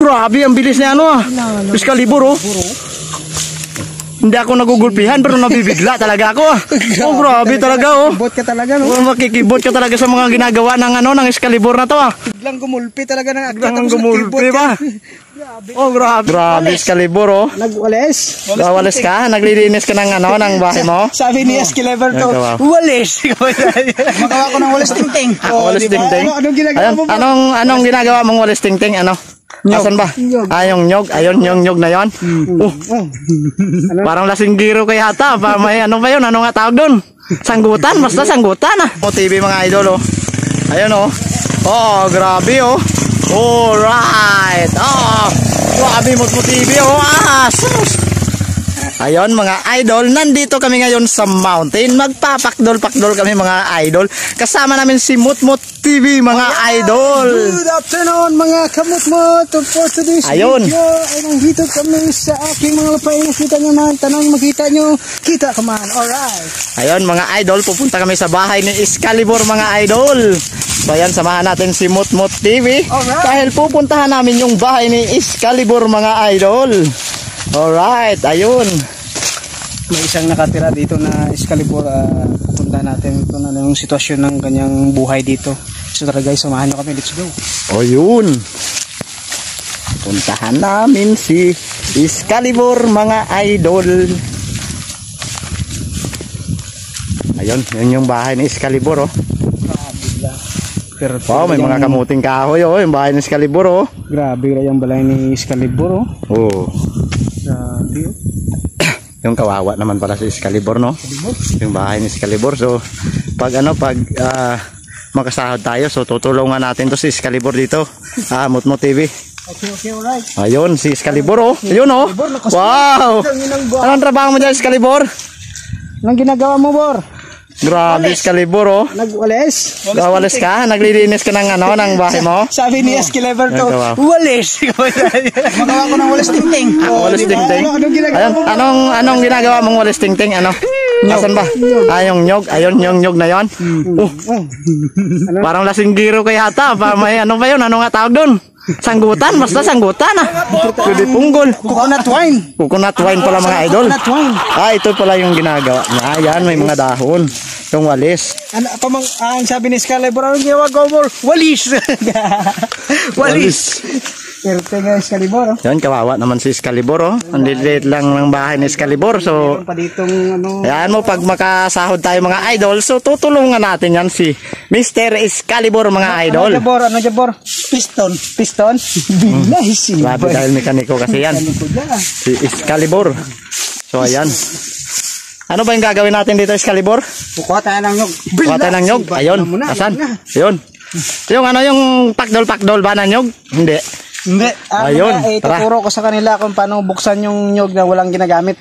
grabe, ang bilis niya ano ah. Excalibur oh. Hindi ako nagugulpihan pero nabibigla talaga ako ah. Oh, grabe talaga oh. Kibot ka talaga no. Oh, makikibot ka talaga sa mga ginagawa ng ano, ng Excalibur na to ah. Biglang gumulpi talaga ng agad. Biglang gumulpi ba? Oh, grabe. Grabe, Excalibur oh. Nagwalis. Walis ka? Naglilinis ka ng ano, ng bahay mo? Sabi ni Excalibur to, walis. Magawa ko ng walis tingting. Walis tingting? Anong ginagawa mo? Anong ginagawa mong walis tingting? Ano? Asan ba? Yung nyog. Ayun, yung nyog na yon. Parang lasinggiro kaya yata. May ano ba yun? Ano nga tawag doon? Sanggutan. Basta sanggutan ah. O TV mga idol oh. Ayun oh. Oh, grabe oh. Alright. Oh, grabe mo TV oh. Ayun mga idol, nandito kami ngayon sa mountain. Magpapakdol-pakdol kami mga idol. Kasama namin si Mutmut TV mga idol. Good afternoon mga kamutmut. For today's ayun. Video ay nandito kami sa aking mga lapay. Nakita nyo man, tanong makita nyo, kita ka man. Alright. Ayun mga idol, pupunta kami sa bahay ni Excalibur mga idol. So ayan, samahan natin si Mutmut TV. Alright. Dahil pupuntahan namin yung bahay ni Excalibur mga idol. Alright, ayun. May isang nakatira dito na Excalibur. Pupunta natin ito na yung sitwasyon ng kanyang buhay dito. So tara guys, samahan nyo kami. Let's go. O yun. Puntahan namin si Excalibur mga idol. Ayun, yun yung bahay ni Excalibur oh. Wow, may mga kamuting kahoy oh. Yung bahay ni Excalibur oh. Grabe yung balay ni Excalibur oh. Oh. Grabe oh. Yung kawawa naman pala si Excalibur no. Yung bahay ni Excalibur. So pag makasahod tayo, so tutulungan natin to si Excalibur dito. Mutmut TV. Okay, alright. Ayun si Excalibur oh. Ayun oh. Wow. Anong trabaho mo dyan Excalibur? Anong ginagawa mo Bor? Grabe Excalibur oh. Nagwalis. Walis ka? Naglilinis ka ng ano, ng bahay mo? Sabi ni Excalibur to, walis. Magawa ko ng walis tingting. Walis tingting? Anong ginagawa mo? Anong ginagawa mong walis tingting? Ano? Asan ba? Yung nyog. Ayun, yung nyog na yon. Parang lasinggiro kaya yata. May ano ba yun? Ano nga tawag doon? Sanggutan, basta sanggutan ah. Pwede punggol. Coconut wine. Coconut wine pala mga idol. Coconut wine. Ito pala yung ginagawa niya. Ayan, may mga dahon. Yung walis. Ano ang sabi ni Excalibur, anong ginawa ko mo? Walis. Walis. Perte nga Excalibur oh. Yan, kawawa naman si Excalibur oh. Ang lilit lang ng bahay ni Excalibur. So, pa ditong ano. ayan mo, pag makasahod tayo mga idol, so tutulungan natin yan si Mr. Excalibur mga idol. Ano Jabor? Piston. Piston? Bilay si. Grabe dahil mekaniko kasi yan. Si Excalibur. So ayan. Ano ba yung gagawin natin dito Excalibur? Kukuha tayo ng nyog. Kukuha tayo ng nyog. Ayun. Asan? Ayun. Yung ano yung pakdol-pakdol ba na nyog? Hindi. Hindi. Ayun. Tuturo ko sa kanila kung paano buksan yung nyog na walang ginagamit.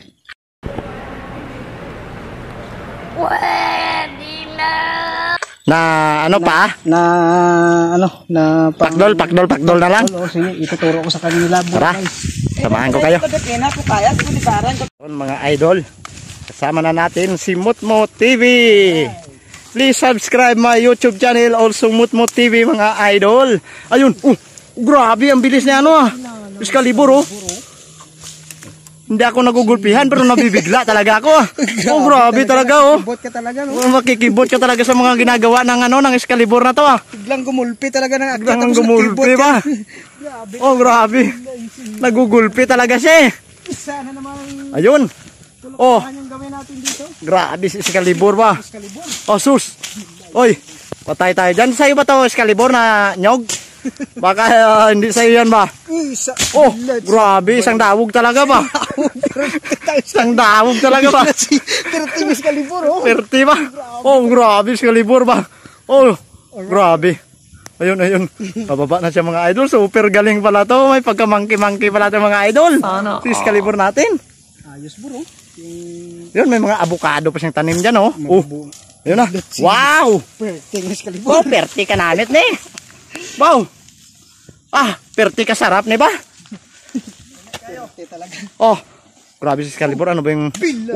Na ano pa? Na Pakdol na lang. Sige, ituturo ko sa kanila. Tara. Samahan ko kayo. Mga idol. Kasama na natin si Mutmut TV. Please subscribe my YouTube channel, also Mutmut TV mga idol. Ayun. Grabe ang bilis niya ano ah. Excalibur oh. Hindi ako nagugulpihan pero nabibigla talaga ako ah. Oh, grabe talaga oh. Kibot ka talaga no. Makikibot ka talaga sa mga ginagawa ng ano, ng Excalibur na to ah. Biglang gumulpi talaga ng agad. Biglang gumulpi ba? Oh, grabe. Nagugulpi talaga siya. Sana naman. Ayun. Oh. Yung gawin natin dito. Grabe si Excalibur ba? Oh, sus. Oy. Patay tayo dyan. Sa'yo ba to Excalibur na nyog? Baka hindi sa'yo yan ba? Oh, grabe. Isang dawog talaga ba? Isang dawog talaga ba? Perti Excalibur oh. Perti ba? Oh, grabe Excalibur ba? Oh, grabe. Ayun. Pababa na siya mga idol. Super galing pala to. May pagkamangki-mangki pala to mga idol. Si Excalibur natin. Ayos bro. Yun, may mga avocado pa siyang tanim dyan oh. Yun na. Wow! Perti Excalibur. Oh, perti ka namit ni. Wow! Perti ka sarap ni ba? Perti talaga. Oh, grabe si Excalibur. Ano ba yung...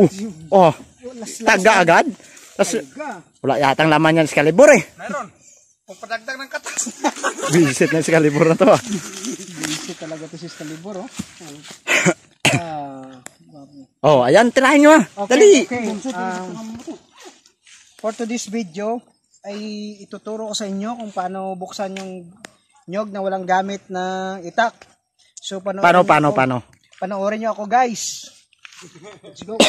taga agad. Tapos, wala yatang laman yan Excalibur eh. Mayroon. Pagpadagdag ng katas. Visit na Excalibur na to ah. Busy talaga to si Excalibur, oh. Oh, ayan, tirahin nyo. Dali. Okay. For today's video, ay ituturo ko sa inyo kung paano buksan yung nyog na walang gamit na itak. So, Paano? Panoorin nyo ako, guys. Let's go.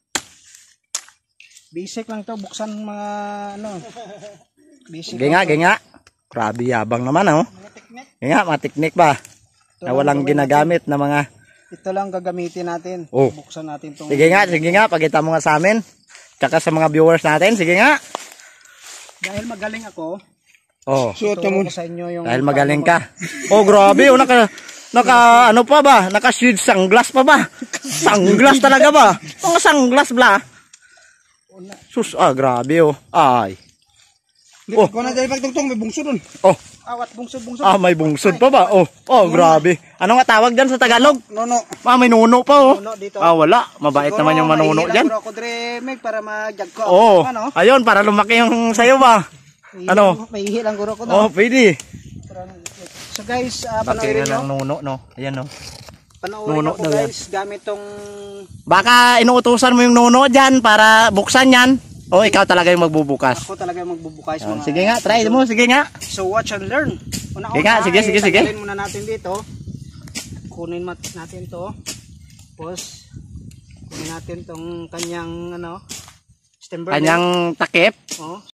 Basic lang to, buksan mga basic. Ginga. Grabe yabang naman, oh. Ginga, matiknik ba? Na walang ginagamit na mga... Ito lang gagamitin natin. Oh. Buksan natin tong... Sige nga, pakita mo nga sa amin. Tsaka sa mga viewers natin, sige nga. Dahil magaling ako, oh. ituturo ko sa inyo yung... Dahil magaling ka. Oh, grabe, oh, ano pa ba? Naka-shield sunglass pa ba? Sunglass talaga ba? Mga sunglass bla. Sus, grabe, oh. Ay. Oh. Kung na dahil pagtungtong, may bungsod dun. Oh. Awat, bungsod. May bungsod pa ba? Oh, grabe. Ano nga tawag dyan sa Tagalog? Nuno. May nuno pa, oh. Nuno dito. Wala. Mabait naman yung manuno dyan. Siguro ako dremeg para mag-jag ko. Oh, ayun, para lumaki yung sayo ba? Ano? May ihi lang guro ko, no? Oh, pwede. So guys, Bakit panoorin nyo. ng nuno, no? Ayan, no? Panoorin Nuno ako, daw yan. guys, gamit tong... Baka inuutusan mo yung nuno dyan para buksan yan. O, ikaw talaga yung magbubukas. Ako talaga yung magbubukas mga... Sige nga, try mo. Sige nga. So watch and learn. Sige. Tanggalin muna natin dito. Kunin natin to. Tapos, kunin natin tong kanyang, stem burner. Kanyang takip.